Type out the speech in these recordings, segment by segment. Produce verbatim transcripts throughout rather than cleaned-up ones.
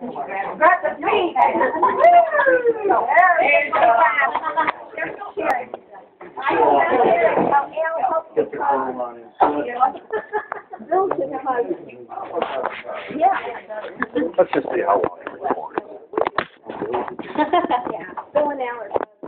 Grab the feet. There you go. They're still cheering. I know that. Get the phone on it. Bill took a hug. Yeah. Let's just see how long it records. Yeah. Bill and Alex.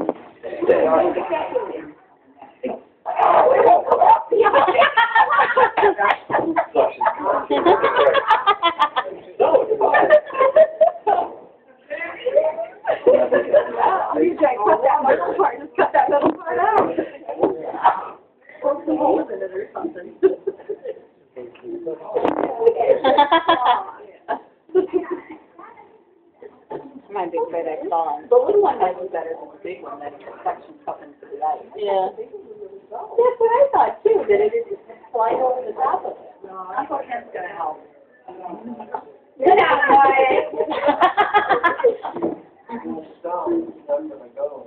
You just cut that middle part. Just cut that middle part out. Poke some holes in it or something. My big FedEx on. The little one might be better than the big one that suctions up into the ice. Yeah. That's what I thought too, that it would just slide over the top of it. No, I thought Ken's gonna help. Good out, boy. Stop. It's not gonna go.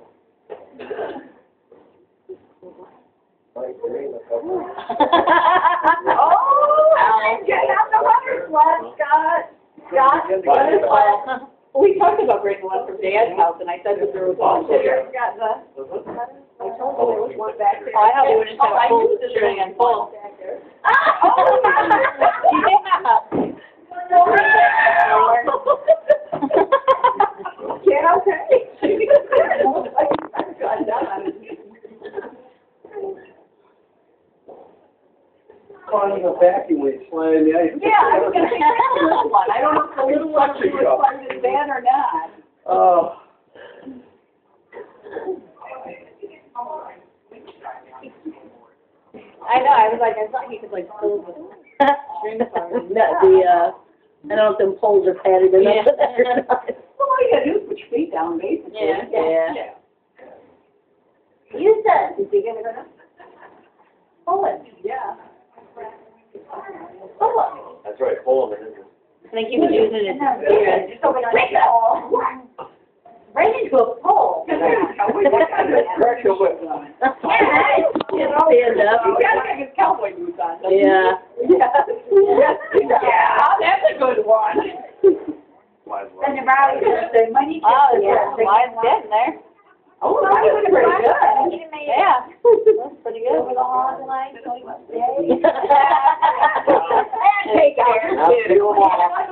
Oh, get out the runner's sled, Scott. Scott, runner's sled. We talked about bringing one from Dad's house, and I said that there was one there. Got the, I told you there was one back there. Oh, I thought we were just Oh, I full knew this string one and full. back there. Ah, oh, Kid, okay. Calling a vacuum when it's flying in the ice. Yeah, I was gonna say that's the little one. I don't know if the little one was part of the band or not. Oh. I know, I was like, I thought you could like pull the string from the, the, uh, I don't know if them poles are padded enough for that or not. Well, all you gotta do is put your feet down, basically. Yeah, yeah. You said, is he gonna go down? Pull it, yeah. Pull it. That's right, pull them in. I think he was using it as a spear. Right into a pole. Yeah, stand up. You gotta get his cowboy boots on. Yeah. Yeah. Yeah, that's a good one. And the rally is the money. Oh, yeah, mine's getting there. Oh, that was pretty good. Yeah, that's pretty good. Over the hog line, so you must stay. And take out your I'll see you tomorrow.